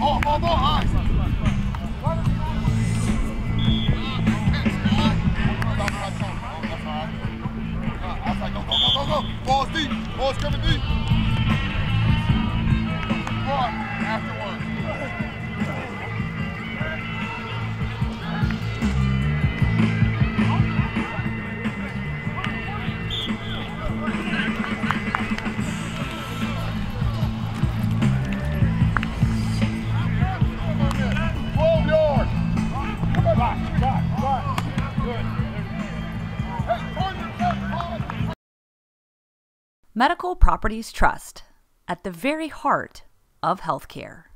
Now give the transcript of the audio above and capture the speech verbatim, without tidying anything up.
Ball, ball, ball, eyes. Outside, go, go, go, go, go. Ball's deep. Ball's coming deep. Run afterwards. twelve yards. Come on, back, back, back. Good. Hey, turn your back. Medical Properties Trust, at the very heart of healthcare.